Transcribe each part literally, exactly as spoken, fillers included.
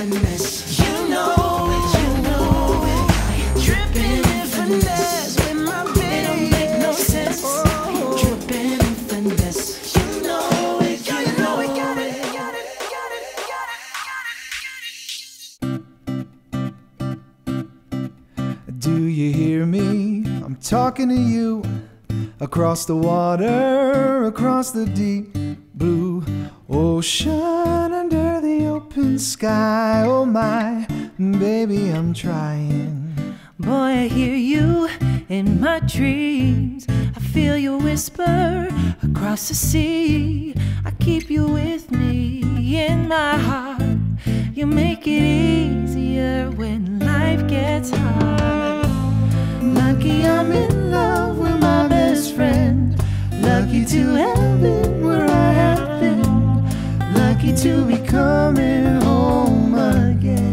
finesse. You know it, you know it. Dripping in finesse with my baby. It don't make no sense. Dripping in finesse. You know it, you know it. Got it, got it, got it, got it, got it. Do you hear me? I'm talking to you. Across the water, across the deep blue ocean, under the open sky. Oh my, baby, I'm trying. Boy, I hear you in my dreams. I feel you whisper across the sea. I keep you with me in my heart. You make it easier when life gets hard. Lucky I'm in love with my best friend. Lucky to have been where I have been. Lucky to be coming home again.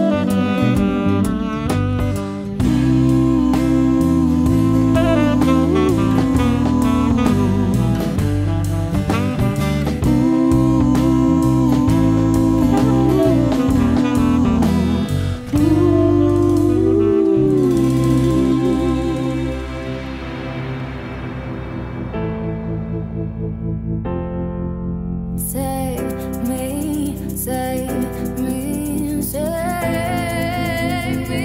Save me, save me, save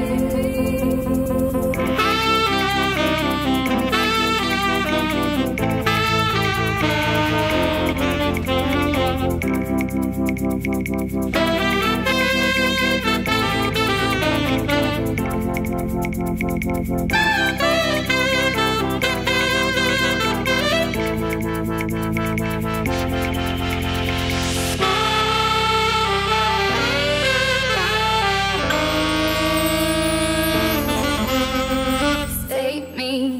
me.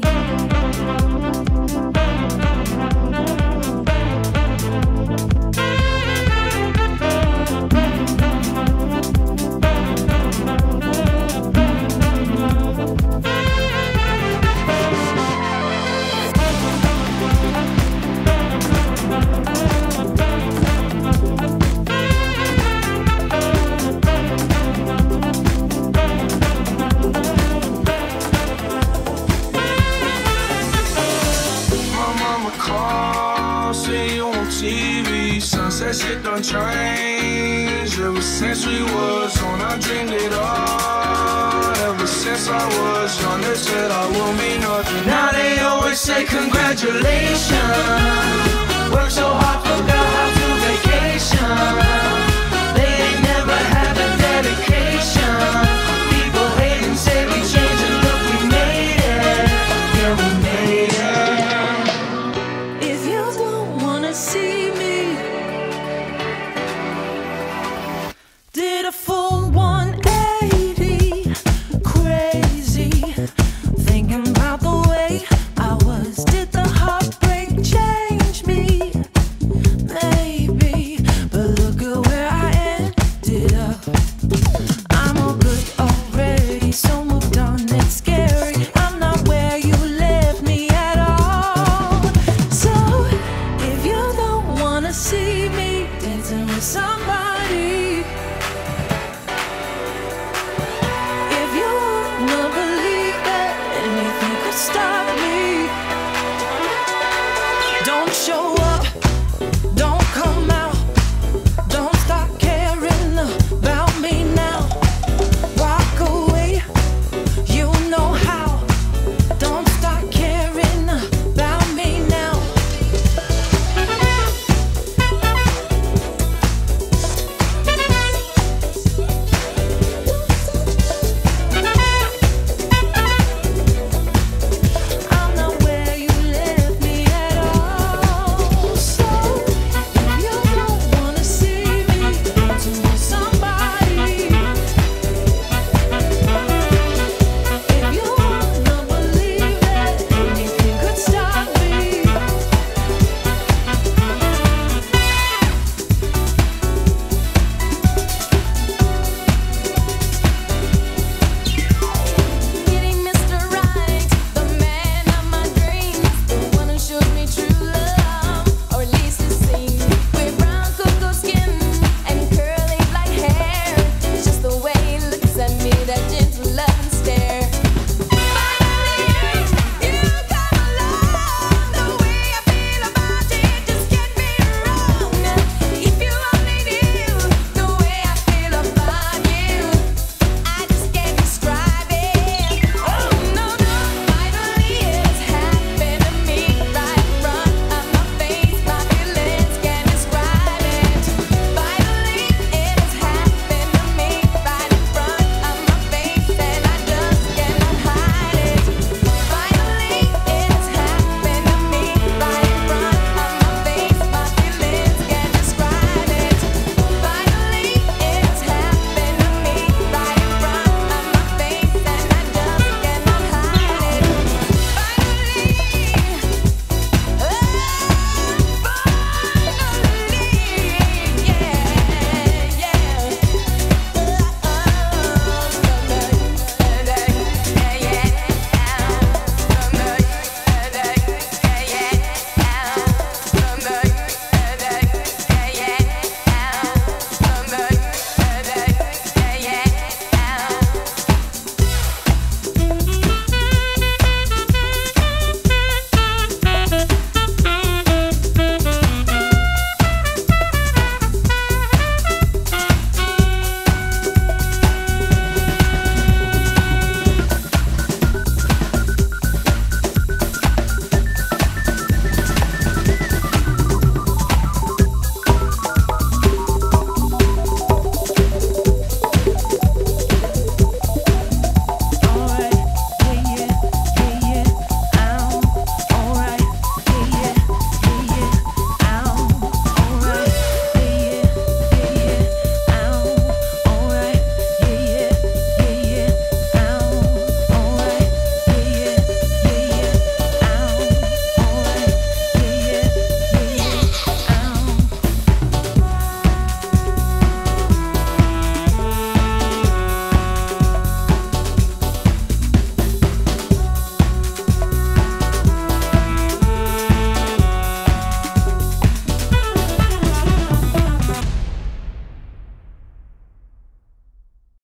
T V, sunset shit done changed. Ever since we was on, I dreamed it all. Ever since I was young, they said I will mean nothing. Now they always say congratulations. Worked so hard, forgot how to vacation. They ain't never had a dedication. People hate and say we changed and look, we made it. Yeah, we made it. If you don't wanna see me, did a full one eighty, crazy, thinking about the way I was. Did the heartbreak change me? Maybe, but look at where I ended up. I'm all good